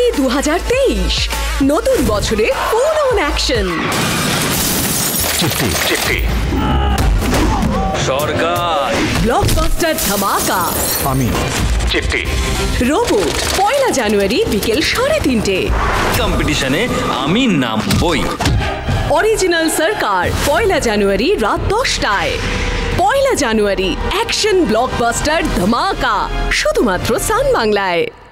2023 নতুন বছরে full on action. চিঠি সরকার, ব্লকবাস্টার ধামাকা, আমি চিঠি, রোবট 1 জানুয়ারি বিকেল 3:30 কম্পিটিশনে আমি নামবই। অরিজিনাল সরকার 1 জানুয়ারি রাত 10টায়। 1 জানুয়ারি অ্যাকশন ব্লকবাস্টার ধামাকা শুধুমাত্র সান বাংলায়।